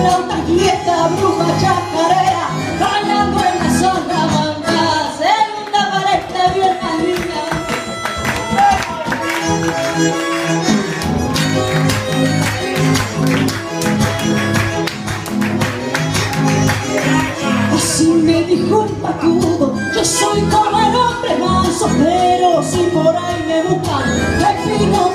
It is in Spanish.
flauta quieta, bruja chacarera, bailando en la zona banda, segunda para esta vieja linda. Así me dijo un pacudo, yo soy como el hombre manso, pero si por ahí me buscan, me fino